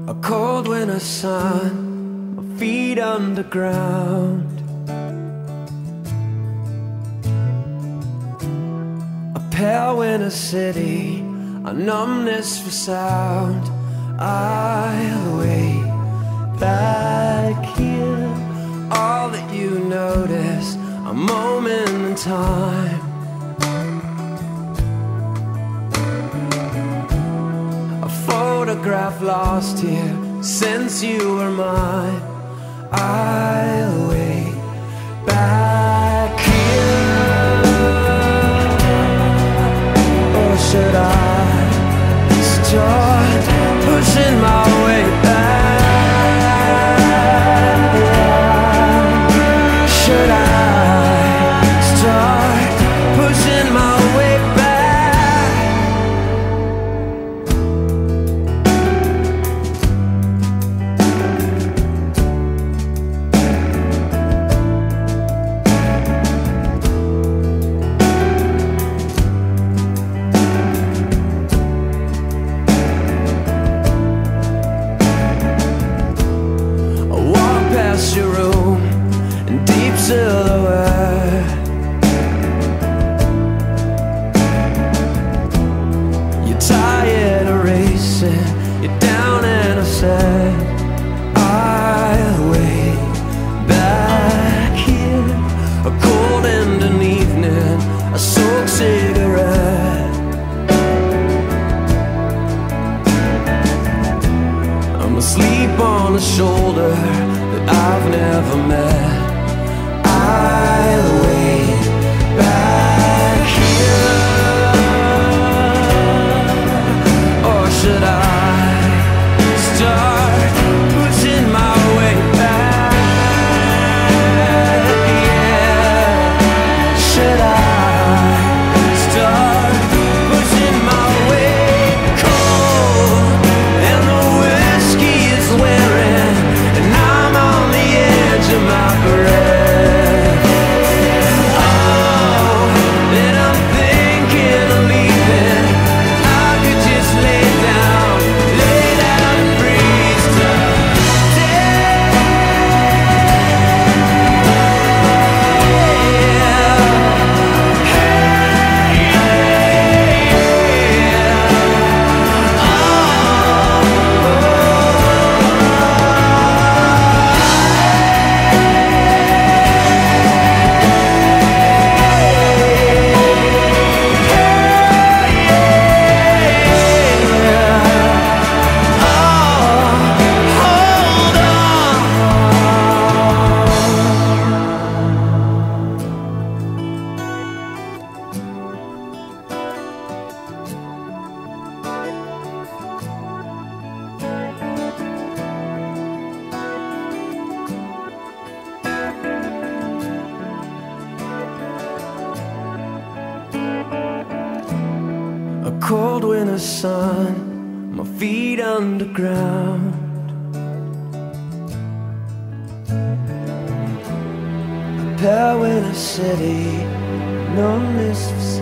A cold winter sun, my feet underground. A pale winter city, a numbness for sound. I'll wait back here. All that you notice, a moment in time. Photograph lost here since you were mine. I'll wait back here. Or should I start pushing my way back? Should I start pushing my way back? Your room in deep silhouette. You're tired of racing, you're down and I said I'll wait back here. A cold end an evening, a soaked cigarette. I'm asleep on a shoulder I've never met. I'll wait back here. Or should I start pushing my way back? Yeah. Should I start pushing my way? Cold and the whiskey is wearing, and I'm on the edge of my breath. Oh, and I'm thinking of leaving. I could just lay down and breathe to death. A cold winter sun, my feet underground. A pale winter city, numbness for